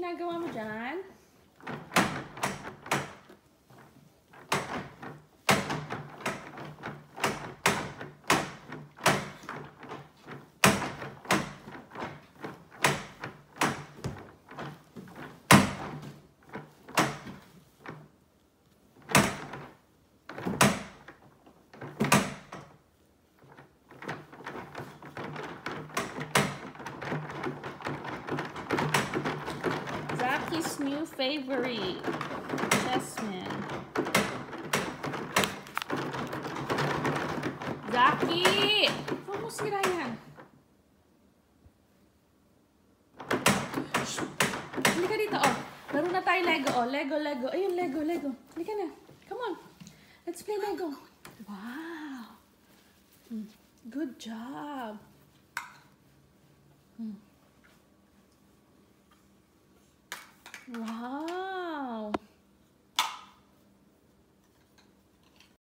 ginagawa mo dyan? Zacky's new favorite, Jasmine. Zacky! Huwag mo sira yan. Shh! Halika dito, oh. Laro na tayo Lego, oh. Lego. Ayun, Lego. Halika na. Come on. Let's play Lego. Wow. Good job. Wow.